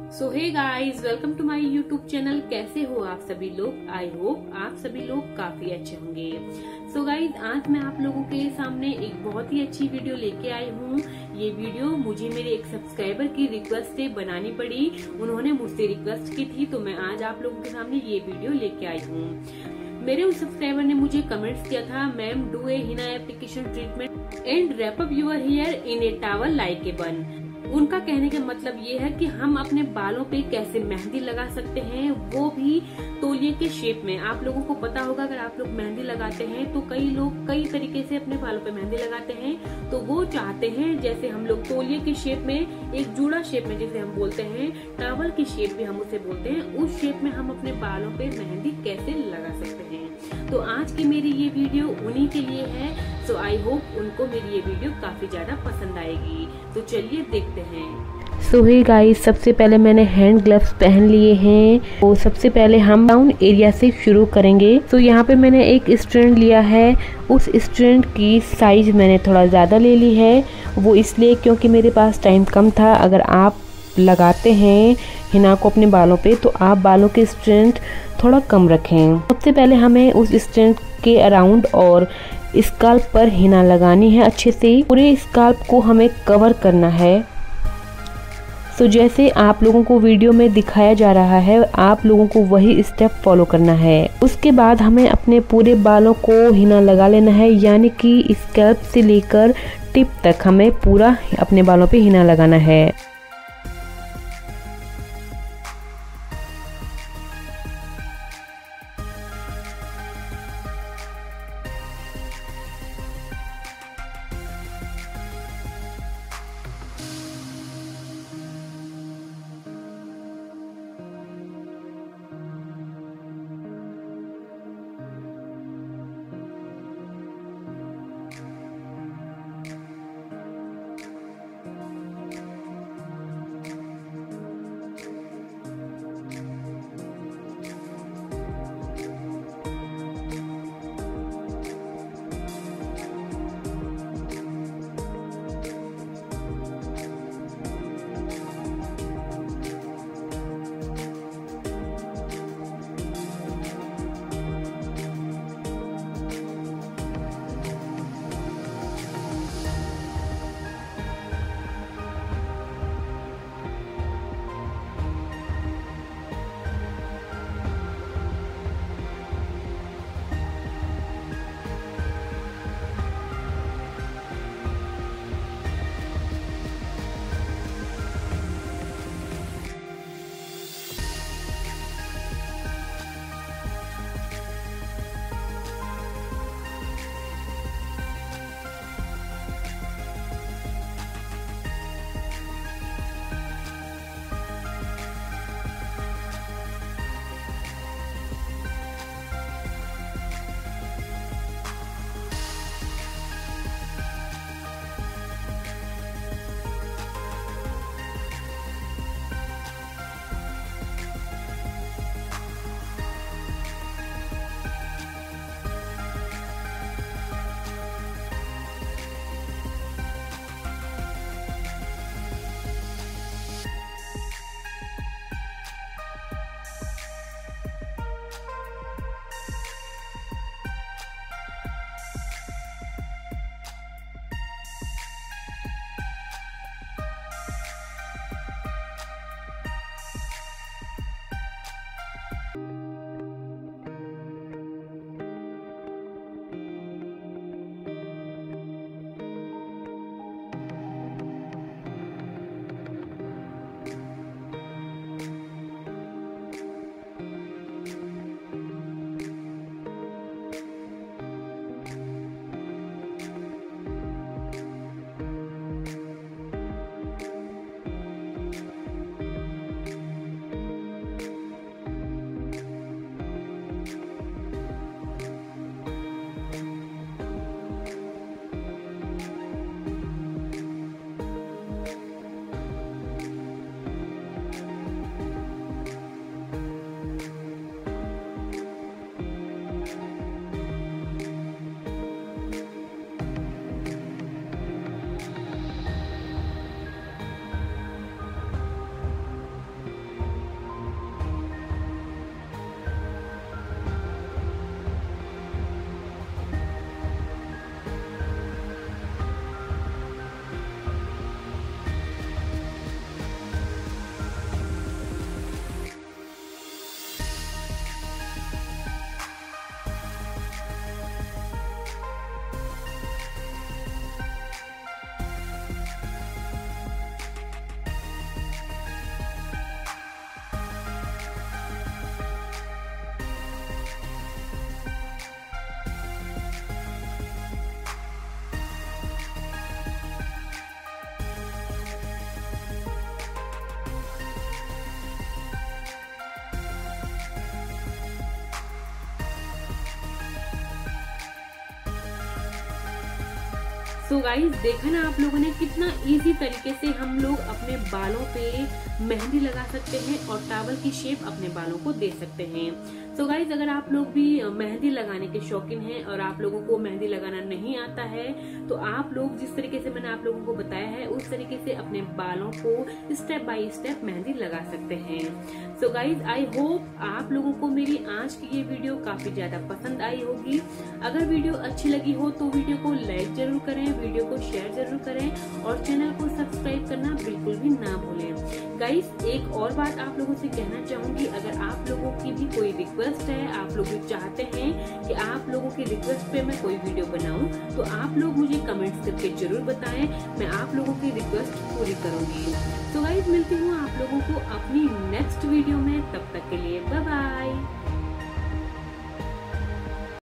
So hey guys, welcome to my YouTube channel. कैसे हो आप सभी लोग? आई होप आप सभी लोग काफी अच्छे होंगे। सो गाइस, आज मैं आप लोगों के सामने एक बहुत ही अच्छी वीडियो लेके आई हूँ। ये वीडियो मुझे मेरे एक सब्सक्राइबर की रिक्वेस्ट से बनानी पड़ी। उन्होंने मुझसे रिक्वेस्ट की थी, तो मैं आज आप लोगों के सामने ये वीडियो लेके आई हूँ। मेरे उस सब्सक्राइबर ने मुझे कमेंट्स किया था, ma'am do a henna application treatment and wrap up your hair in a towel like a bun. उनका कहने का मतलब ये है कि हम अपने बालों पे कैसे मेहंदी लगा सकते हैं, वो भी तौलिए के शेप में। आप लोगों को पता होगा, अगर आप लोग मेहंदी लगाते हैं तो कई लोग कई तरीके से अपने बालों पे मेहंदी लगाते हैं। तो वो चाहते हैं जैसे हम लोग तौलिए के शेप में, एक जूड़ा शेप में जिसे हम बोलते हैं, टॉवल की शेप भी हम उसे बोलते हैं, उस शेप में हम अपने बालों पे मेहंदी कैसे लगा सकते हैं। तो आज की मेरी ये वीडियो उन्हीं के लिए है। सो आई होप उनको मेरी ये वीडियो काफी ज्यादा पसंद आएगी। तो चलिए देखते हैं। सो हे गाइस, सबसे पहले मैंने हैंड ग्लव्स पहन लिए हैं। तो सबसे पहले हम डाउन एरिया से शुरू करेंगे। तो यहाँ पे मैंने एक स्ट्रैंड लिया है। उस स्ट्रैंड की साइज मैंने थोड़ा ज़्यादा ले ली है, वो इसलिए क्योंकि मेरे पास टाइम कम था। अगर आप लगाते हैं हिना को अपने बालों पे तो आप बालों के स्ट्रैंड थोड़ा कम रखें। सबसे पहले हमें उस स्ट्रैंड के अराउंड और स्काल्प पर हिना लगानी है। अच्छे से पूरे स्काल्प को हमें कवर करना है। तो जैसे आप लोगों को वीडियो में दिखाया जा रहा है, आप लोगों को वही स्टेप फॉलो करना है। उसके बाद हमें अपने पूरे बालों को हिना लगा लेना है, यानी कि स्कैल्प से लेकर टिप तक हमें पूरा अपने बालों पे हिना लगाना है। सो गाइज देखा ना आप लोगों ने कितना इजी तरीके से हम लोग अपने बालों पे मेहंदी लगा सकते हैं और टॉवल की शेप अपने बालों को दे सकते हैं। सो गाइज अगर आप लोग भी मेहंदी लगाने के शौकीन हैं और आप लोगों को मेहंदी लगाना नहीं आता है तो आप लोग जिस तरीके से मैंने आप लोगों को बताया है उस तरीके से अपने बालों को स्टेप बाय स्टेप मेहंदी लगा सकते हैं। सो गाइज आई होप आप लोगों को मेरी आज की ये वीडियो काफी ज्यादा पसंद आई होगी। अगर वीडियो अच्छी लगी हो तो वीडियो को लाइक जरूर करें, वीडियो को शेयर जरूर करें और चैनल को सब्सक्राइब करना बिल्कुल भी ना भूलें। गाइज एक और बात आप लोगों से कहना चाहूंगी, अगर आप लोगों की भी कोई रिक्वेस्ट है, आप लोग भी चाहते हैं कि आप लोगों की रिक्वेस्ट पे मैं कोई वीडियो बनाऊं तो आप लोग मुझे कमेंट्स करके जरूर बताएं, मैं आप लोगों की रिक्वेस्ट पूरी करूंगी। तो गाइज मिलती हूँ आप लोगों को अपनी नेक्स्ट वीडियो में, तब तक के लिए बाय बाय।